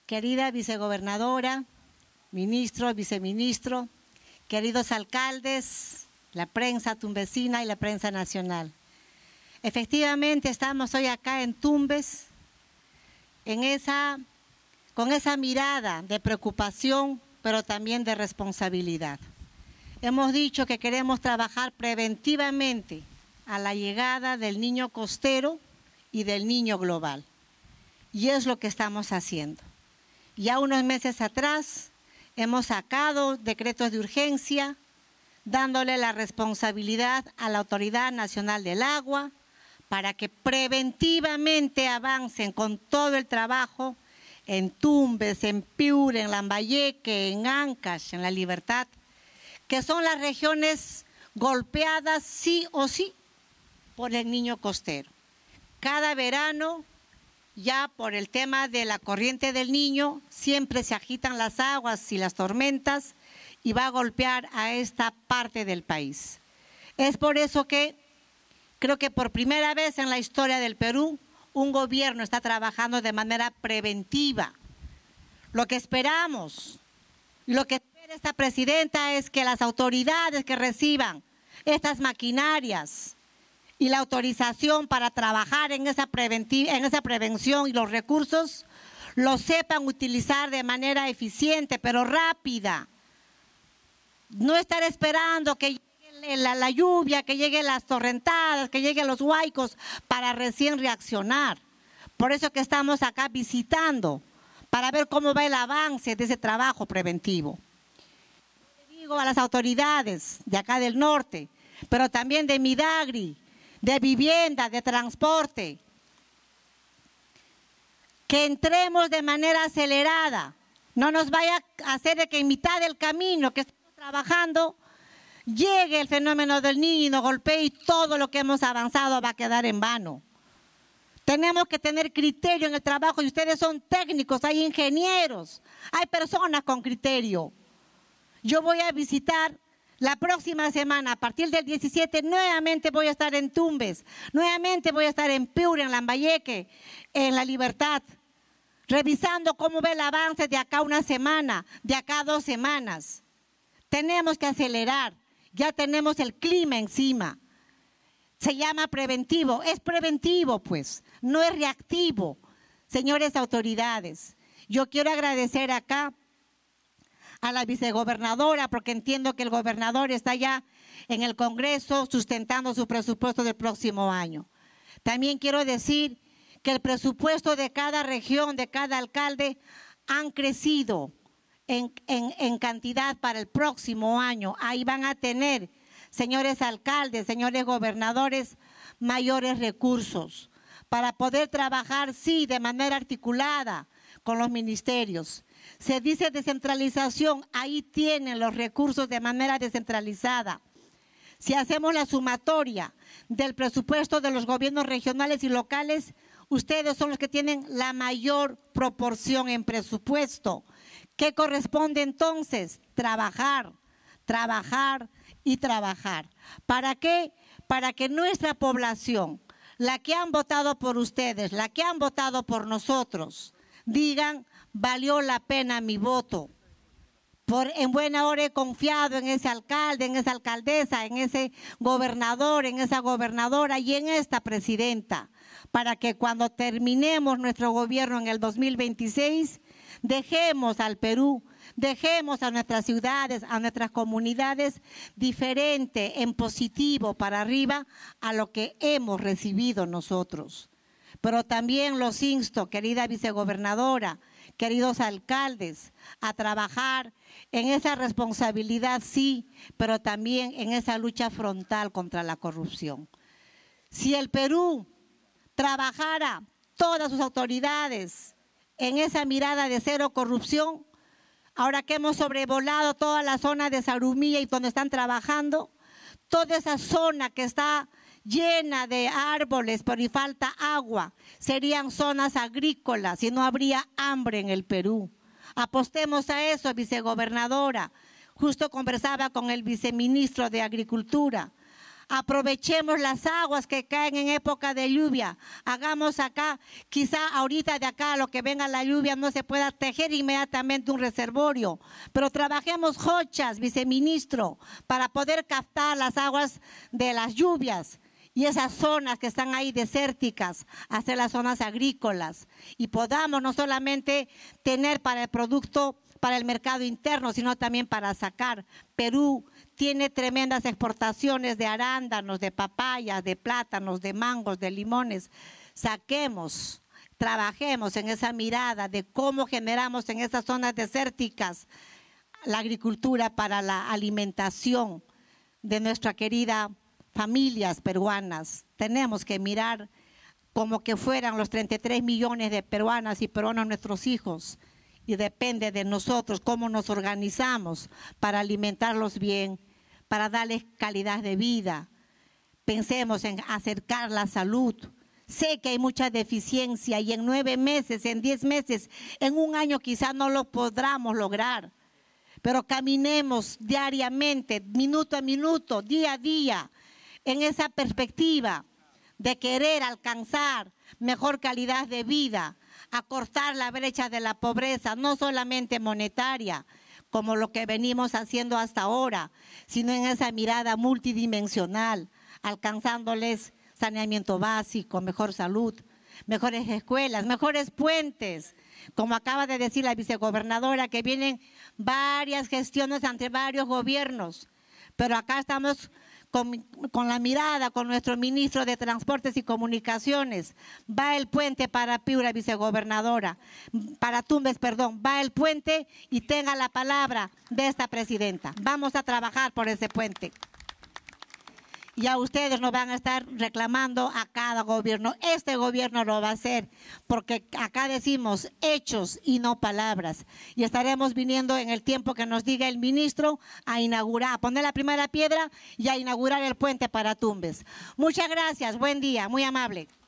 querida vicegobernadora, ministro, viceministro, queridos alcaldes, la prensa tumbesina y la prensa nacional. Efectivamente, estamos hoy acá en Tumbes, con esa mirada de preocupación, pero también de responsabilidad. Hemos dicho que queremos trabajar preventivamente a la llegada del niño costero y del niño global. Y es lo que estamos haciendo. Ya unos meses atrás hemos sacado decretos de urgencia, dándole la responsabilidad a la Autoridad Nacional del Agua para que preventivamente avancen con todo el trabajo en Tumbes, en Piura, en Lambayeque, en Ancash, en La Libertad, que son las regiones golpeadas sí o sí por el niño costero. Cada verano, ya por el tema de la corriente del Niño, siempre se agitan las aguas y las tormentas y va a golpear a esta parte del país. Es por eso que creo que por primera vez en la historia del Perú, un gobierno está trabajando de manera preventiva. Lo que esperamos, lo que espera esta presidenta es que las autoridades que reciban estas maquinarias y la autorización para trabajar en esa prevención y los recursos, los sepan utilizar de manera eficiente, pero rápida. No estar esperando que llegue la lluvia, que lleguen las torrentadas, que lleguen los huaicos para recién reaccionar. Por eso que estamos acá visitando, para ver cómo va el avance de ese trabajo preventivo. Le digo a las autoridades de acá del norte, pero también de Midagri, de vivienda, de transporte, que entremos de manera acelerada. No nos vaya a hacer de que en mitad del camino que estamos trabajando llegue el fenómeno del Niño y nos golpee y todo lo que hemos avanzado va a quedar en vano. Tenemos que tener criterio en el trabajo y ustedes son técnicos, hay ingenieros, hay personas con criterio. Yo voy a visitar la próxima semana, a partir del 17, nuevamente voy a estar en Tumbes, nuevamente voy a estar en Piura, en Lambayeque, en La Libertad, revisando cómo va el avance de acá una semana, de acá 2 semanas. Tenemos que acelerar, ya tenemos el clima encima. Se llama preventivo, es preventivo pues, no es reactivo. Señores autoridades, yo quiero agradecer acá a la vicegobernadora, porque entiendo que el gobernador está ya en el Congreso sustentando su presupuesto del próximo año. También quiero decir que el presupuesto de cada región, de cada alcalde, han crecido en cantidad para el próximo año. Ahí van a tener, señores alcaldes, señores gobernadores, mayores recursos para poder trabajar, sí, de manera articulada con los ministerios. Se dice descentralización, ahí tienen los recursos de manera descentralizada. Si hacemos la sumatoria del presupuesto de los gobiernos regionales y locales, ustedes son los que tienen la mayor proporción en presupuesto. ¿Qué corresponde entonces? Trabajar, trabajar y trabajar. ¿Para qué? Para que nuestra población, la que han votado por ustedes, la que han votado por nosotros, digan, valió la pena mi voto. En buena hora he confiado en ese alcalde, en esa alcaldesa, en ese gobernador, en esa gobernadora y en esta presidenta, para que cuando terminemos nuestro gobierno en el 2026, dejemos al Perú, dejemos a nuestras ciudades, a nuestras comunidades diferente, en positivo, para arriba a lo que hemos recibido nosotros. Pero también los insto, querida vicegobernadora, queridos alcaldes, a trabajar en esa responsabilidad, sí, pero también en esa lucha frontal contra la corrupción. Si el Perú trabajara, todas sus autoridades, en esa mirada de cero corrupción, ahora que hemos sobrevolado toda la zona de Zarumilla y donde están trabajando, toda esa zona que está llena de árboles, pero y falta agua, serían zonas agrícolas y no habría hambre en el Perú. Apostemos a eso, vicegobernadora. Justo conversaba con el viceministro de Agricultura. Aprovechemos las aguas que caen en época de lluvia. Hagamos acá, quizá ahorita de acá lo que venga la lluvia no se pueda tejer inmediatamente un reservorio, pero trabajemos jochas, viceministro, para poder captar las aguas de las lluvias y esas zonas que están ahí desérticas, hacer las zonas agrícolas y podamos no solamente tener para el producto, para el mercado interno, sino también para sacar. Perú tiene tremendas exportaciones de arándanos, de papayas, de plátanos, de mangos, de limones. Saquemos, trabajemos en esa mirada de cómo generamos en esas zonas desérticas la agricultura para la alimentación de nuestra querida familias peruanas. Tenemos que mirar como que fueran los 33 millones de peruanas y peruanos nuestros hijos. Y depende de nosotros cómo nos organizamos para alimentarlos bien, para darles calidad de vida. Pensemos en acercar la salud. Sé que hay mucha deficiencia y en 9 meses, en 10 meses, en un año quizás no lo podamos lograr. Pero caminemos diariamente, minuto a minuto, día a día, en esa perspectiva de querer alcanzar mejor calidad de vida, acortar la brecha de la pobreza, no solamente monetaria, como lo que venimos haciendo hasta ahora, sino en esa mirada multidimensional, alcanzándoles saneamiento básico, mejor salud, mejores escuelas, mejores puentes, como acaba de decir la vicegobernadora, que vienen varias gestiones ante varios gobiernos, pero acá estamos con la mirada, con nuestro ministro de Transportes y Comunicaciones. Va el puente para Piura, vicegobernadora, para Tumbes, perdón, va el puente y tenga la palabra de esta presidenta. Vamos a trabajar por ese puente. Y a ustedes nos van a estar reclamando a cada gobierno. Este gobierno lo va a hacer, porque acá decimos hechos y no palabras. Y estaremos viniendo en el tiempo que nos diga el ministro a inaugurar, a poner la primera piedra y a inaugurar el puente para Tumbes. Muchas gracias, buen día, muy amable.